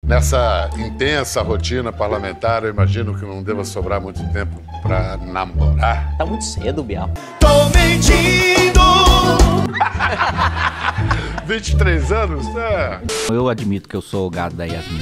Nessa intensa rotina parlamentar, eu imagino que não deva sobrar muito tempo pra namorar. Tá muito cedo, Bial. Tô mentindo! 23 anos? É. Eu admito que eu sou o gado da Yasmin.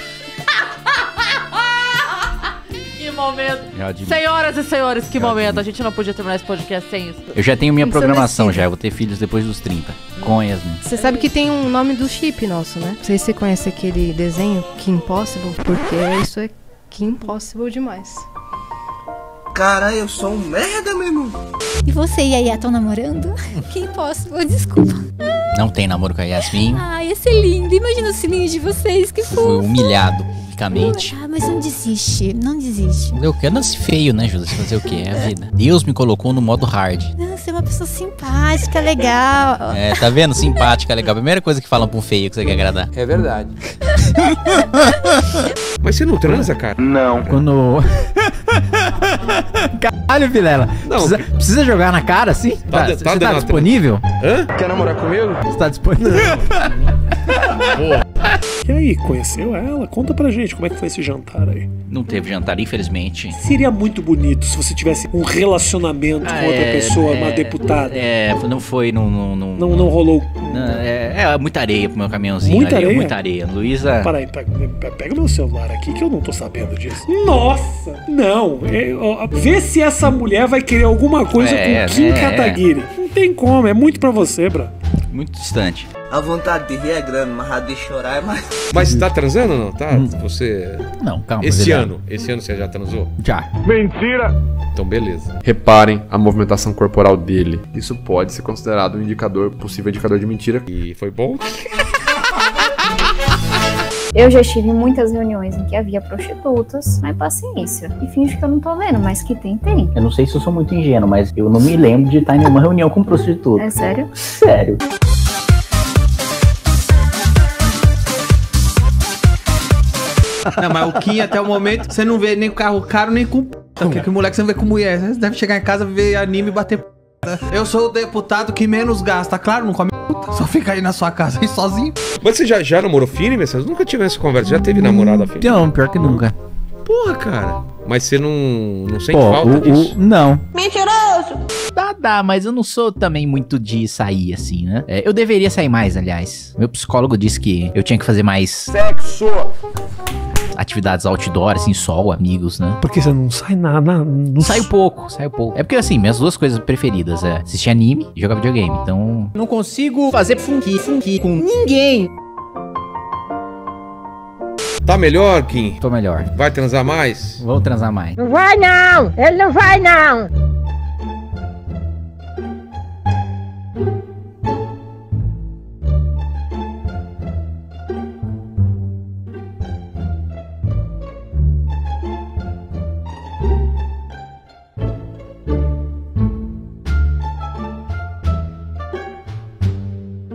Que momento. Eu admito. Senhoras e senhores, que momento. A gente não podia terminar esse podcast sem isso. Eu já tenho minha Tem que ser programação merecido. já, eu vou ter filhos depois dos 30. Com Yasmin. Você sabe que tem um nome do chip nosso, né? Não sei se você conhece aquele desenho, Kim Possible, porque isso é Kim Possible demais. Cara, eu sou um merda, meu irmão. E você e a Yaya estão namorando? Quem posso? Desculpa. Não tem namoro com a Yasmin. Ai, ia ser lindo. Imagina o cilinho de vocês, que Fui fofo. humilhado, publicamente. Ah, mas não desiste. Não desiste. Eu quero nascer feio, né, Júlia? Fazer o quê? É a vida. Deus me colocou no modo hard. Não, você é uma pessoa simpática, legal. É, tá vendo? Simpática, legal. Primeira coisa que falam pra um feio que você quer agradar. É verdade. Mas você não transa, cara? Quando... Caralho, Vilela. Não. Precisa jogar na cara, assim? Tá Você tá dando- disponível? Hã? Quer namorar comigo? Você tá disponível? E aí, conheceu ela? Conta pra gente como é que foi esse jantar aí. Não teve jantar, infelizmente. Seria muito bonito se você tivesse um relacionamento com outra pessoa, uma deputada. Não foi, não Não rolou. É muita areia pro meu caminhãozinho. Muita areia? Muita areia. Luísa... Peraí, pega meu celular aqui que eu não tô sabendo disso. Nossa! Não! Vê se essa mulher vai querer alguma coisa com Kim Kataguiri. Não tem como, é muito pra você, bro. Muito distante. A vontade de rir é grande, mas a de chorar é mais... Mas você tá transando ou não? Tá? Você... Não, calma. Esse Vilela. ano você já transou? Já. Então beleza. Reparem a movimentação corporal dele. Isso pode ser considerado um possível indicador de mentira. E foi bom? Eu já estive em muitas reuniões em que havia prostitutas, mas paciência. E finge que eu não tô vendo, mas que tem. Eu não sei se eu sou muito ingênuo, mas eu não me lembro de estar em nenhuma reunião com prostituta. É sério? Sério. Não, mas o Kim, até o momento, você não vê nem com carro caro, nem com p***. Porque o moleque você não vê com mulher. Você deve chegar em casa, ver anime e bater p***. Eu sou o deputado que menos gasta. Claro, não come p***. Só fica aí na sua casa aí sozinho. Mas você já namorou firme? Você nunca tive essa conversa? Já teve namorada firme? Não, pior que nunca. Porra, cara. Mas você não sente falta disso? Não. Mentiroso! Dá, mas eu não sou também muito de sair, assim, né? Eu deveria sair mais, aliás. Meu psicólogo disse que eu tinha que fazer mais... Sexo! Atividades outdoor, assim, sol, amigos, né? Porque você não sai nada. Não Saio pouco. É porque, assim, minhas duas coisas preferidas é assistir anime e jogar videogame. Então... Não consigo fazer funky com ninguém. Tá melhor, Kim? Tô melhor. Vai transar mais? Vou transar mais. Não vai não! Ele não vai não!